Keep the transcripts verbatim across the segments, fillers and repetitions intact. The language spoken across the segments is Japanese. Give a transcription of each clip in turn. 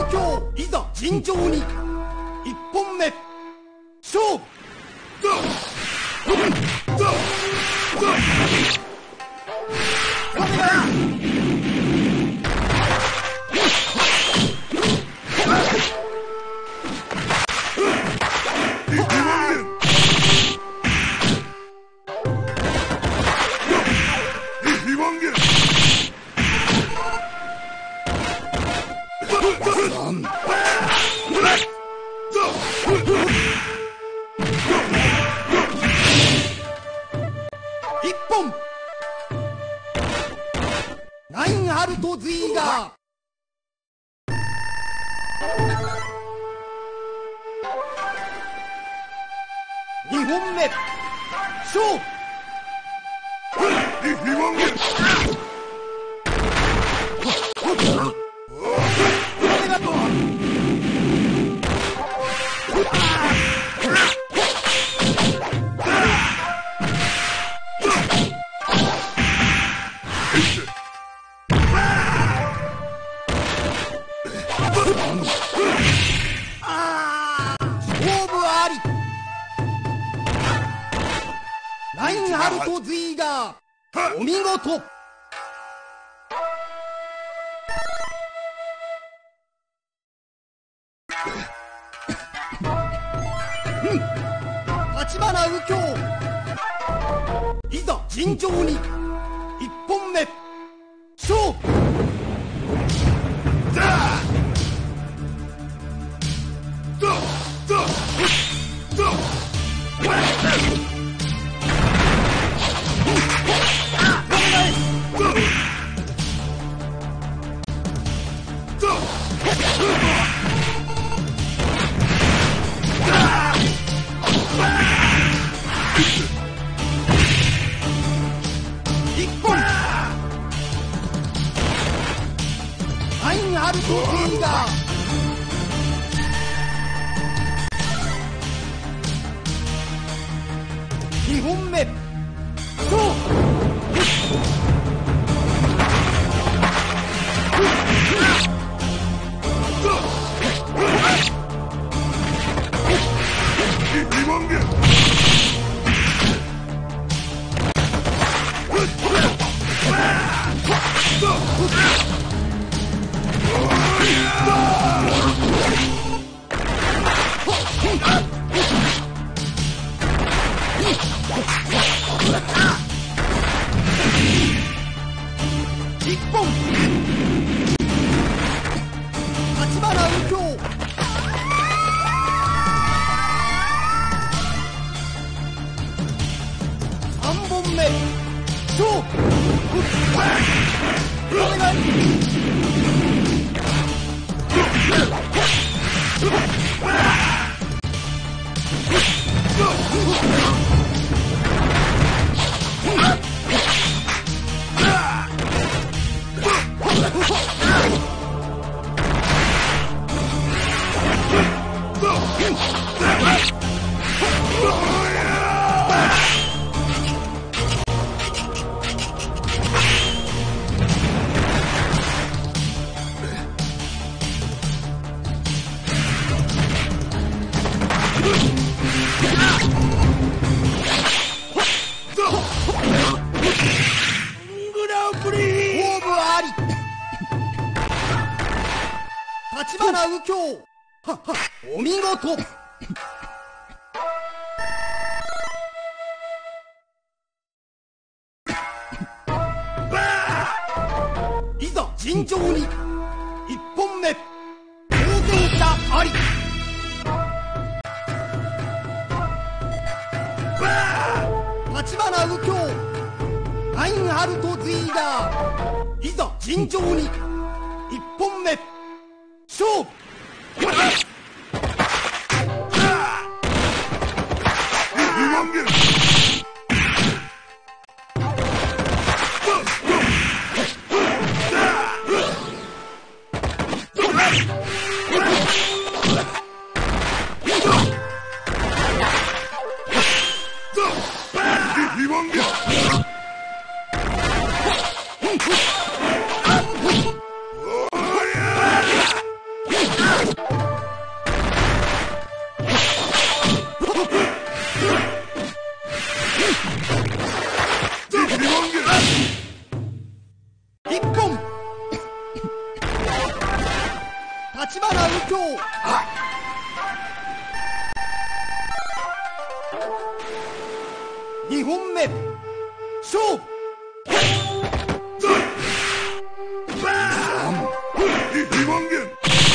京、いざ尋常に。一本目勝負。一本ナインハルト・ズイーガー。二本目勝負。ナインハルト・ズイーガー、お見事。立花右京、いざ尋常に。一本目勝負。ナインハルト・ズイーガー。二本目勝負。一本立花右京。三本目勝負。お願い。立花右京、はっは、お見事。いざ尋常に。一本目当然者あり。立花右京、ナインハルト・ズイーガー。いざ尋常に。一本目勝負。Yeah! 立花右京。にほんめ勝負。 二万元。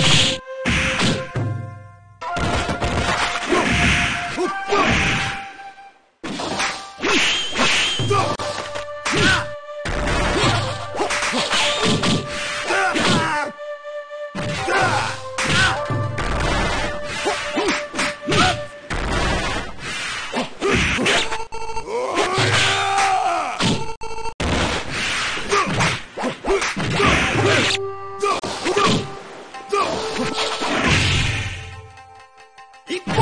一本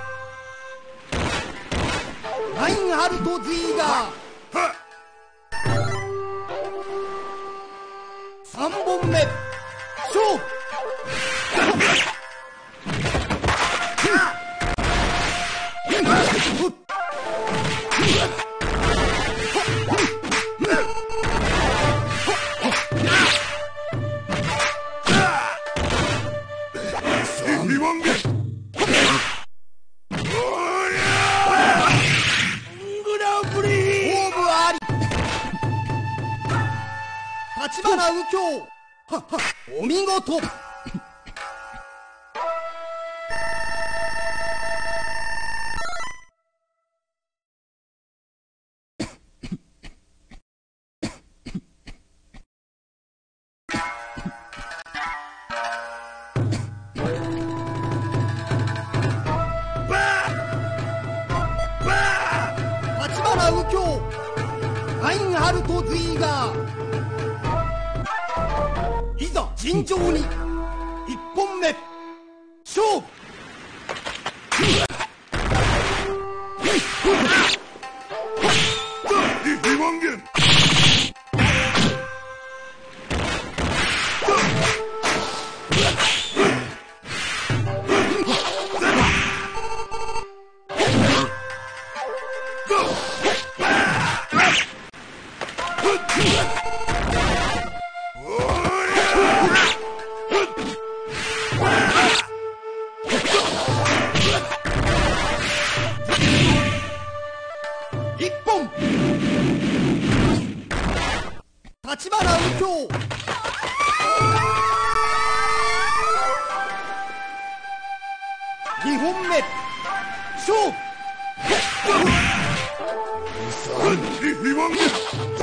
ラインハルト・ズイーガー。三本目勝負。 二万元。 立花右京。はっはお見事。立花右京。ラインハルト・ズイーガー。いざ尋常に一本目勝負。 二万元。 一本立花右京。二本目勝負。 二万元。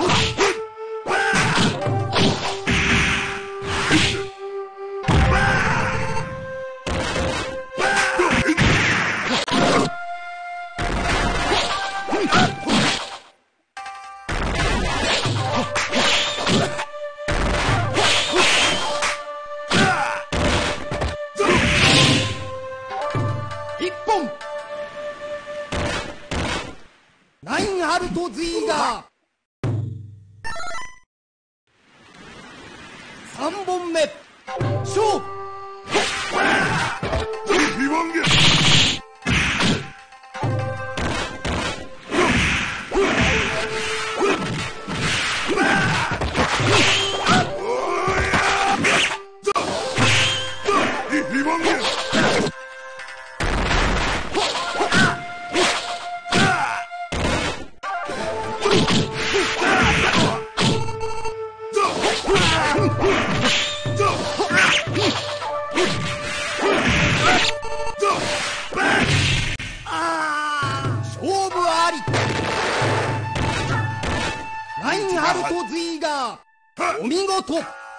一本ラインハルト・ズイーガー。三本目勝負。 二万元。二万元。 勝負あり。ラインハルト・ズイーガー。お見事。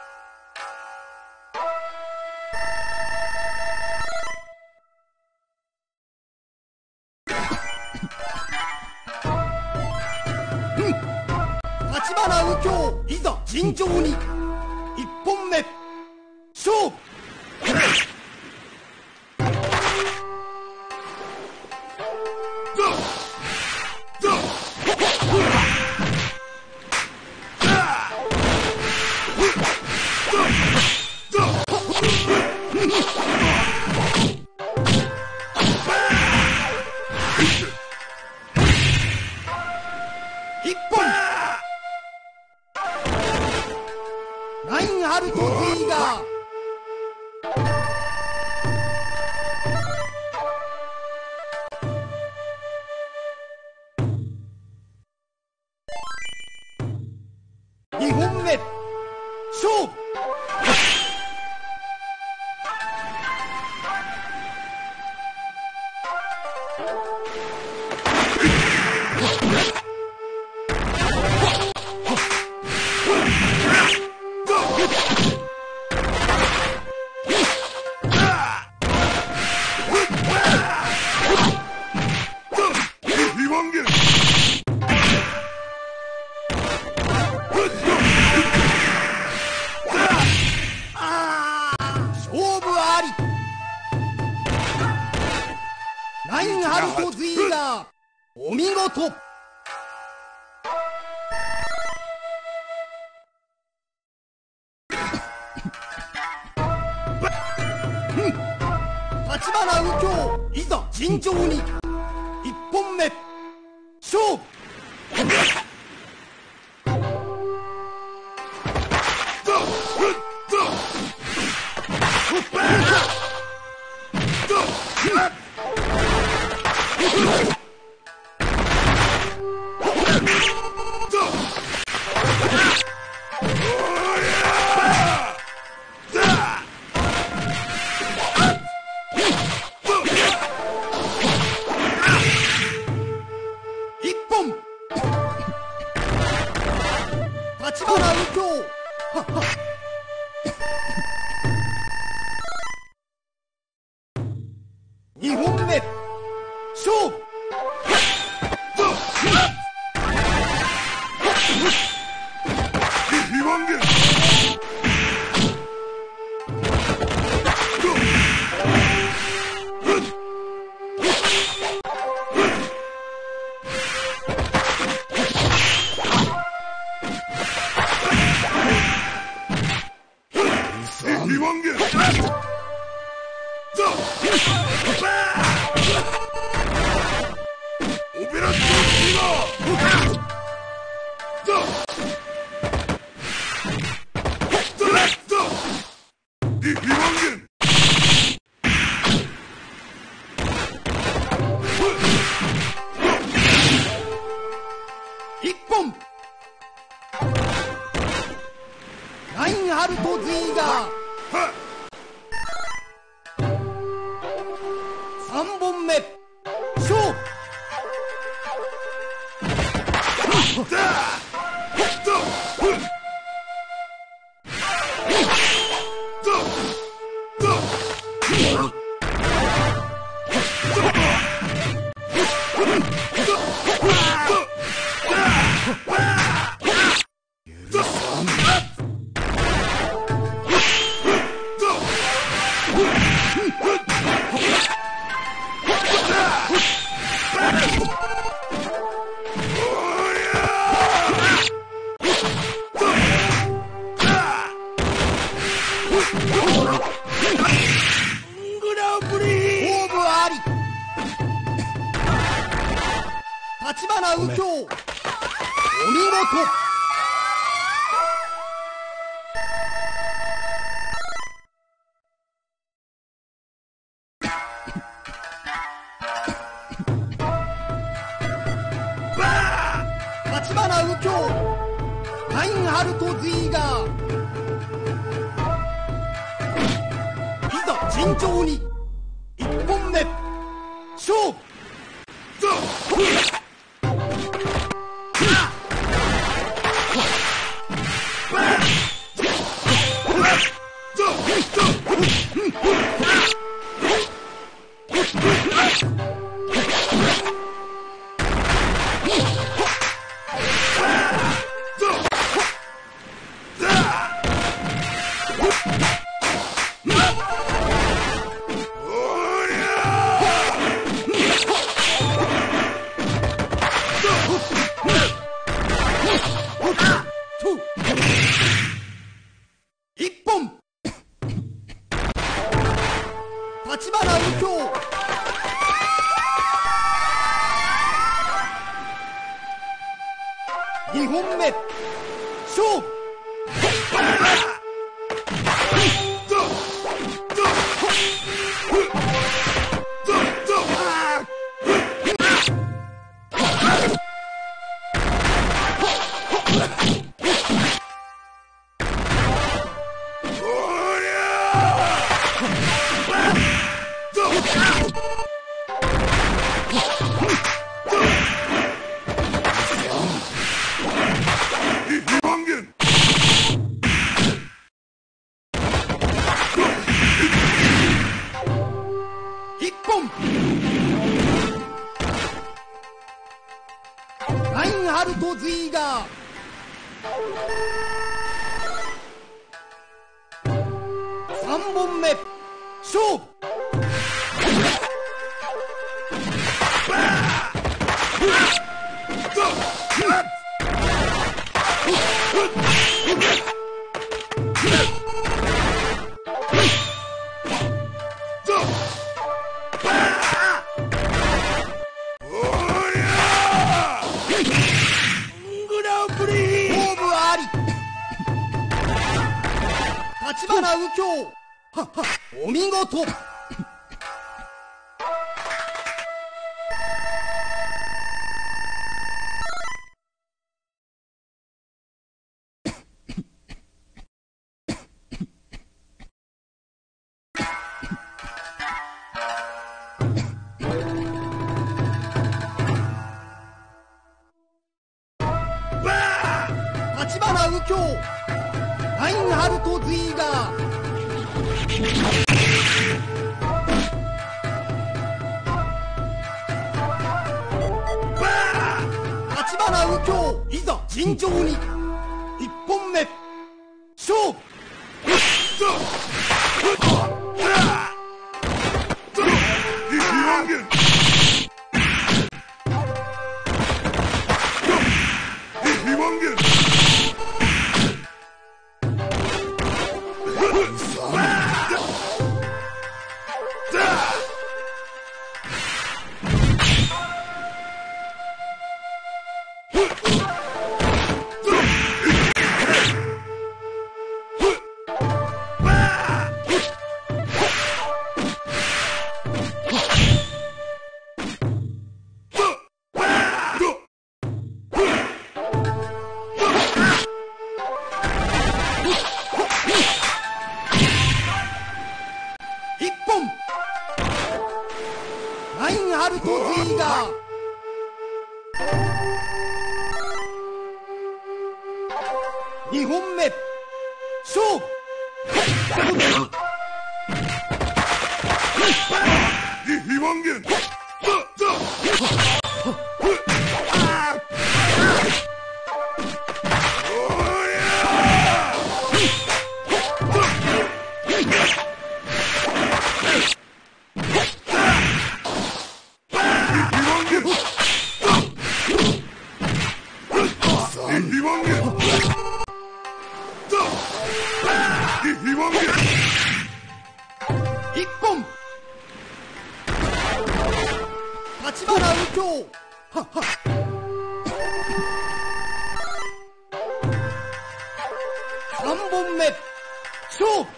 立花右京。いざ尋常に一本目勝負。一本ラインハルト・ズイーガー。 ラインハルト・ズイーダー、お見事。立花右京、いざ尋常に。一本目勝負。一本立花右京、はっはっ。二本目勝負。 リバンゲンリバンゲンオペラションシーバーリバンゲン一本ラインハルト・ズイーガー、三本目勝負。グランプリ勝負あり。立花右京、お見事。立花右京、ラインハルト・ズイーガー、いざ尋常に。一本目勝負。一本立花右京、二本目勝負。一本ラインハルト・ズイーガー、三本目勝負。 立花右京、はっは、お見事。立花右京、ラインハルト・ズイガー。立花右京、いざ尋常に。一本目、勝負。一本、ラインハルト・ズイガー。二本目、勝負。 非番言。 一本、立花右京、はっは。三本目、勝負。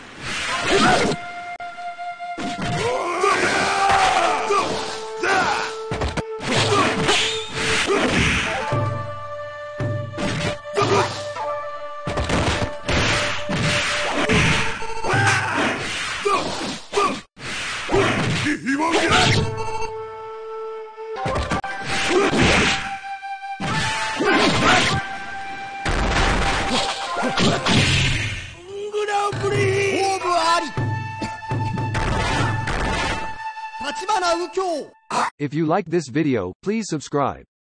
グランプリ勝負あり。立花右京。 If you like this video, please subscribe.